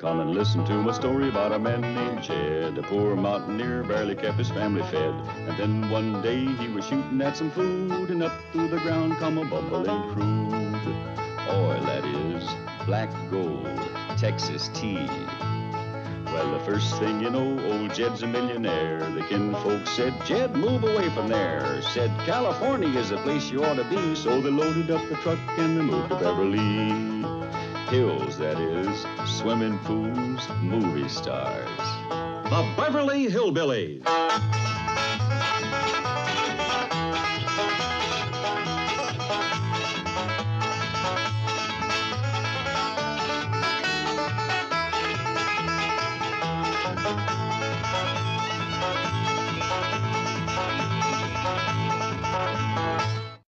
Come and listen to my story about a man named Jed. A poor mountaineer barely kept his family fed. And then one day he was shooting at some food, and up through the ground come a bubbling crude. Oil, that is, black gold, Texas tea. Well, the first thing you know, old Jed's a millionaire. The kinfolk said, Jed, move away from there. Said, California is the place you ought to be. So they loaded up the truck and they moved to Beverly Hills, that is, swimming pools, movie stars. The Beverly Hillbillies.